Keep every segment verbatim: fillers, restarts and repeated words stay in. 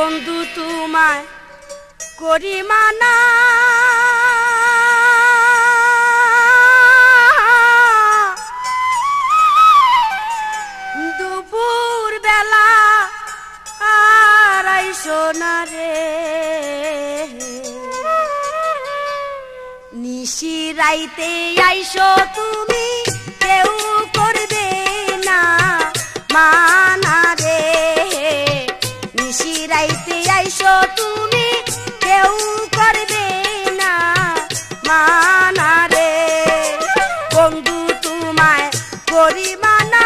বন্ধু তোমায় করি মানা দুপুর বেলা আর আইসো না রে নিশি রাইতে আইসো তুমি কেউ করবে না মানা রে নিশি রাইতে আইসো তুমি কেউ করবে না মানা রে বন্ধু তোমায় করি মানা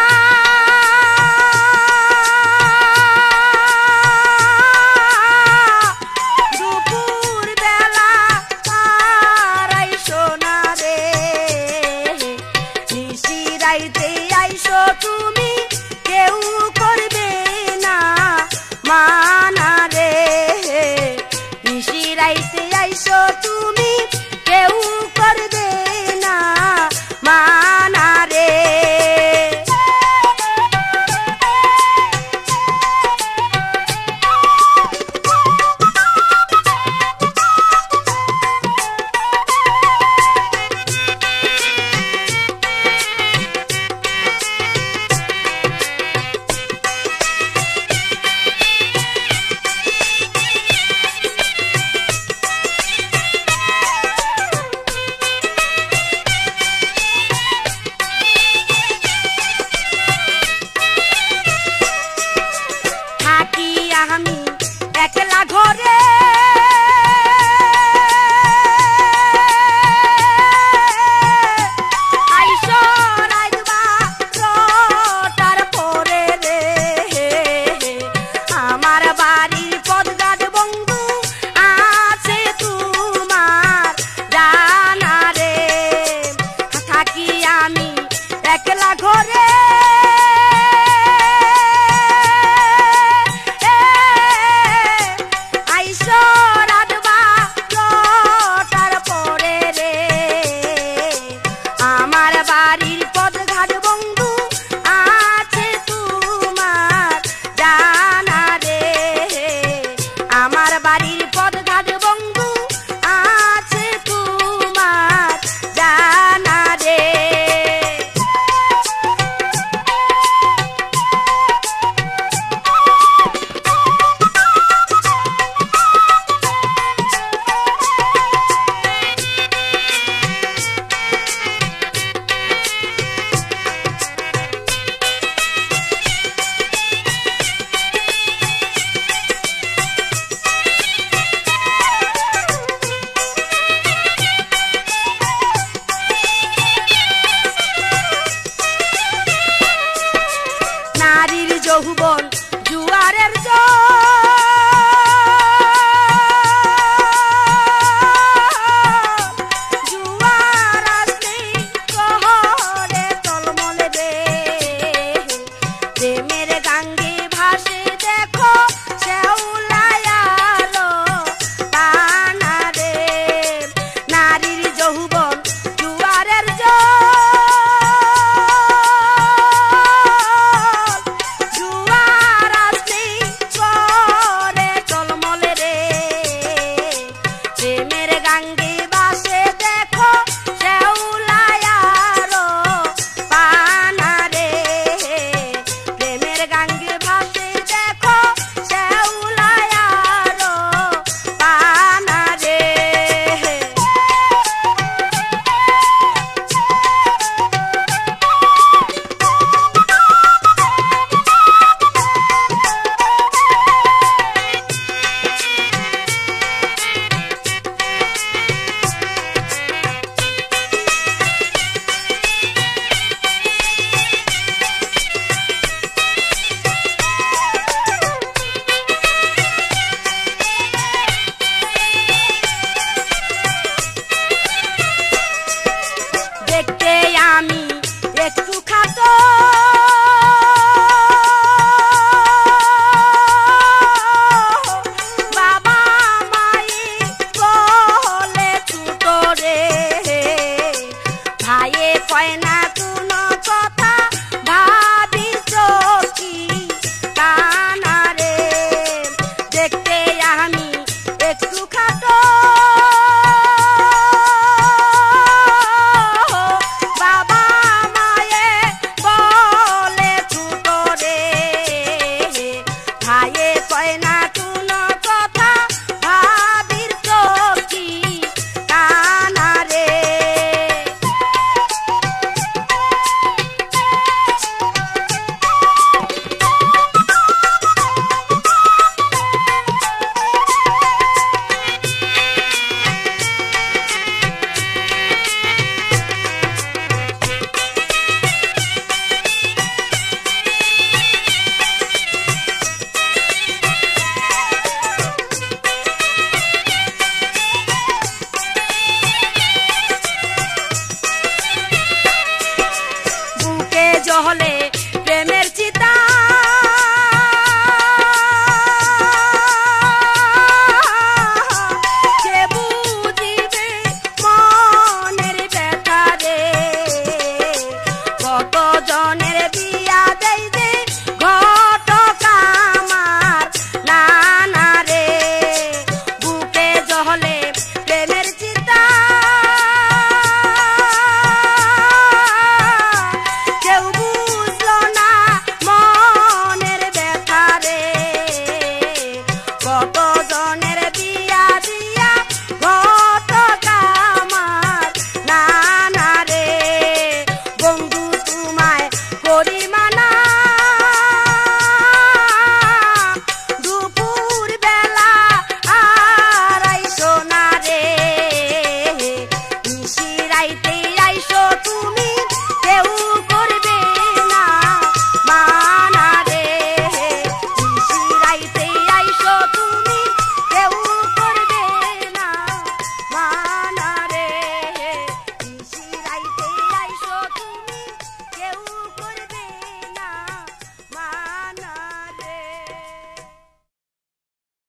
দুপুর বেলা আর আইসো না রে নিশি রাইতে আইসো তুমি কেউ করবে না মানা রে নিশি রাইতে আইসো তুমি কেউ করবে না মানা রে আমি একলা ঘরে আইসো রাইদবা রটার পরে রে আমার বাড়ির পদগাদ বন্ধু আছে তোমার জানা রে থাকি আমি একলা ঘরে যৌবন জুয়ারের জুয়ার আসলে শহরে টলমলে রে প্রেমের গাঙ্গে ভাসে দেখো শেওলায়ালো পানা রে নারীর যৌবন জুয়ারের मेरे